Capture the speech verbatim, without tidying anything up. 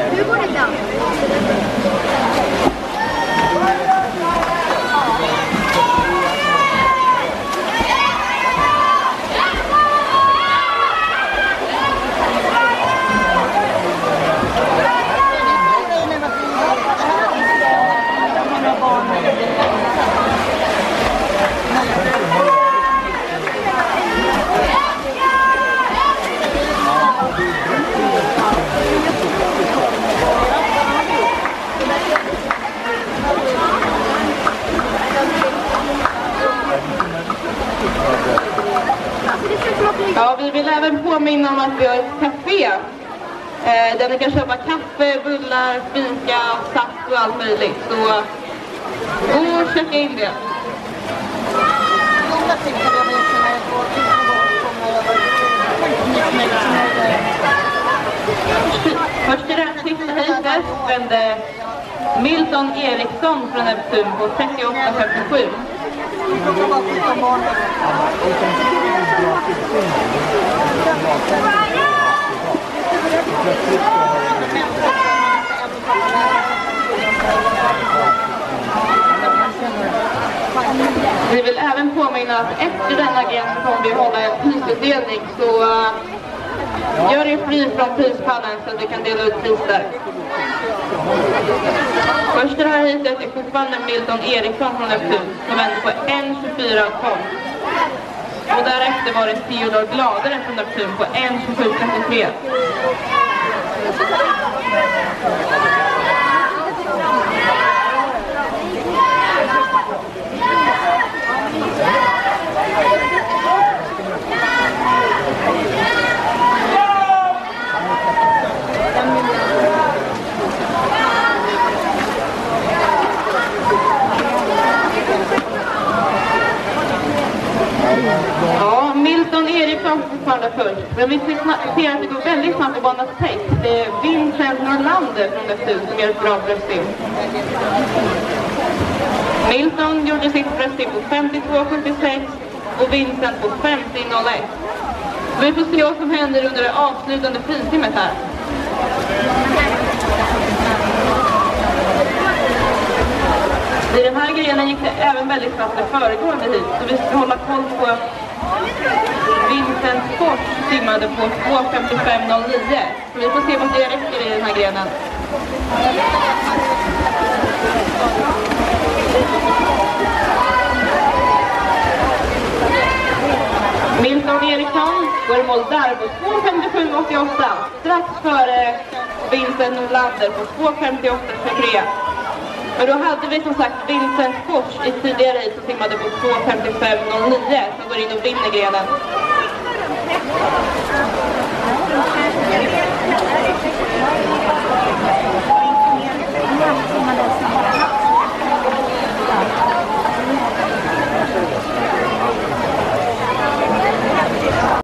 Hur går det då? Ja, vi vill även påminna om att vi har ett café eh, där ni kan köpa kaffe, bullar, fika, saft och allt möjligt. Så gå och checka in det. Först till det sista huset vände Milton Eriksson från Neptun på trettioåtta femtiosju. Vi vill även påminna att efter denna gren så kommer vi hålla en prisutdelning, så uh, gör er fri från prispallen så att vi kan dela ut pris där. Först det här hitet är fortfarande Milton Eriksson från Neptun som vände på en tjugofyra tolv. Och därefter var det Theodor Gladare från Neptun på en tjugosju trettiotre. Ja, Milton Eriksson fortfarande först. Men vi ser att det går väldigt snabbt på banans pace. Det är Vincent Norlander från Neptun som gör ett bra bröststim. Milton gjorde sitt bröststim på femtiotvå sjuttiosex och Vincent på femtio noll ett. Så vi får se vad som händer under det avslutande frisimmet här. I den här grenen gick det även väldigt snabbt det föregående hit, så vi ska hålla koll på Vincent Fors simmade på två femtiofem noll nio. Så vi får se vad det räcker i den här grenen. Milton Eriksson går i mål där på två femtiosju åttioåtta, strax före Vincent Norlander på två femtioåtta tjugotre. Men då hade vi som sagt Vincent Fors i tidigare hit som simmade på två femtiofem noll nio som går in och vinner grenen.